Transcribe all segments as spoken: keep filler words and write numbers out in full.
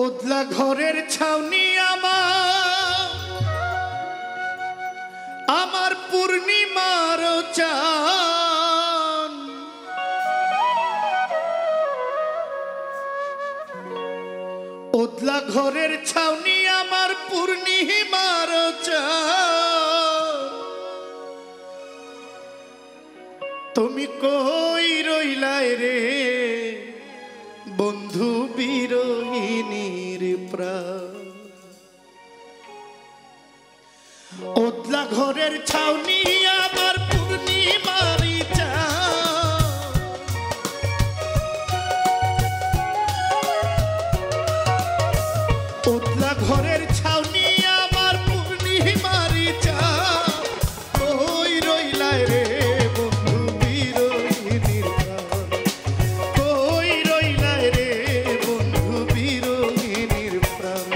ওদলা ঘরের ছাউনি আমার আমার পূর্ণিমার চান ওদলা ঘরের ছাউনি আমার পূর্ণিমার চান তুমি কই রইলাই রে বন্ধু বিরোহিনীর প্রাণ ওদলা ঘরের ছাউনি আমার পূর্ণিমার চান ওদলা ঘরের ছাউনি আমার পূর্ণিমার চান কই রইলাই রে বন্ধু বিরোহিনীর প্রাণ কই রইলাই রে বন্ধু বিরোহিনীর প্রাণ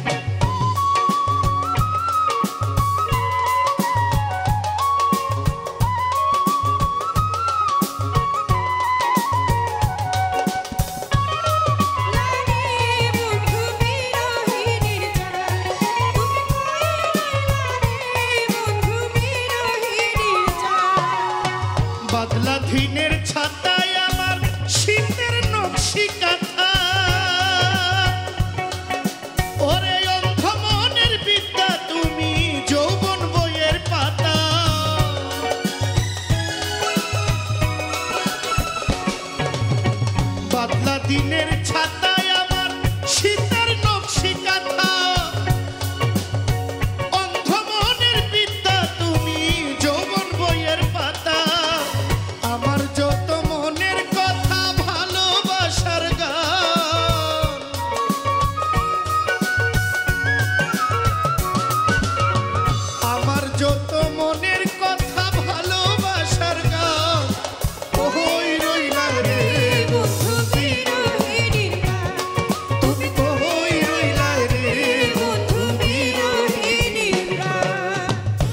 বাদলা দিনের ছাতায় আমার শীতের নকশি কাঁথা ওরে অন্ধ মনের বিদ্যা তুমি যৌবন বইয়ের পাতা বাদলা দিনের ছাতায় আমার শীতের নকশি কাঁথা অন্ধ মনের বিদ্যা তুমি যৌবন বইয়ের পাতা আমার যত মনের কথা ভালোবাসার গান আমার যত মনের কথা ভালোবাসার গান কই রইলা রে বন্ধু বিরোহিনীর প্রাণ তুমি কই রইলা রে বন্ধু বিরোহিনীর প্রাণ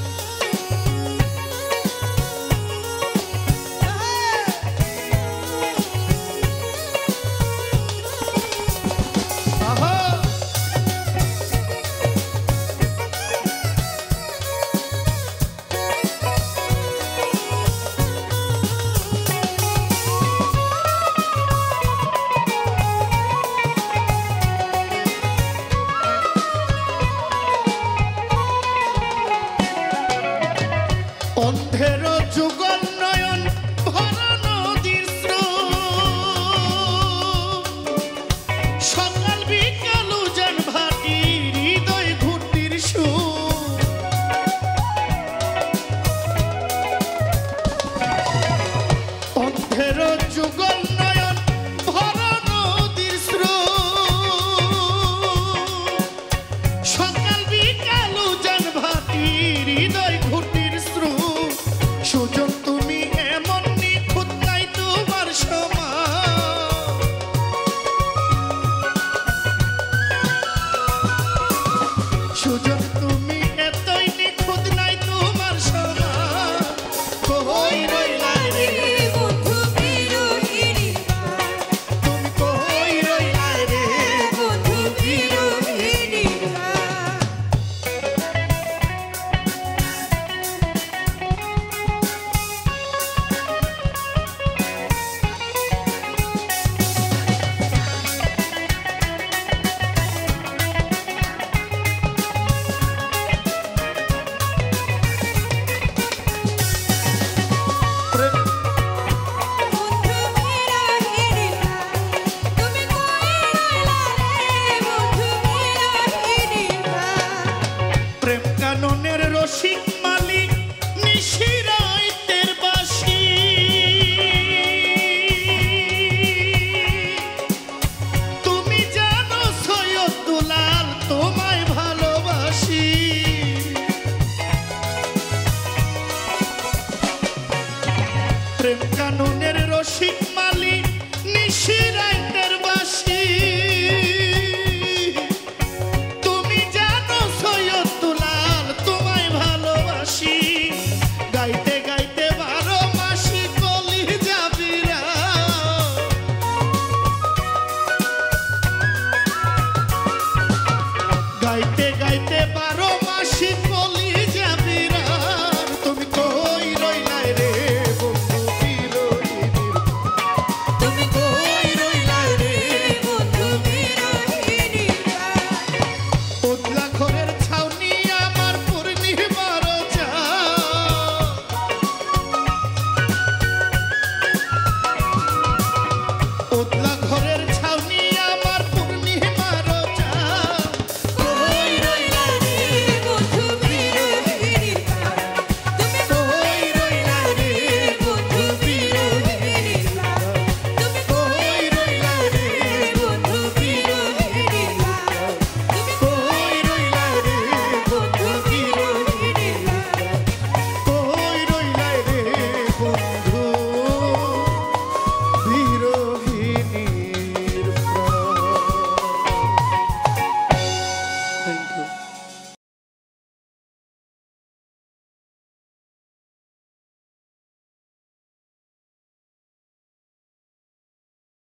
আহা অন্ধের যুগল নয়ন ভরা নদীর স্রোত সকাল বিকাল উজান ভাটি হৃদয় ঘুটির সুর অন্ধের যুগল নয়ন ভরা নদীর স্রোত সকাল বিকাল উজান ভাটি হৃদয় ঘুটির স্রোত সুজন তুমি এমন নিখুঁত নাই তোমার সমান সুজন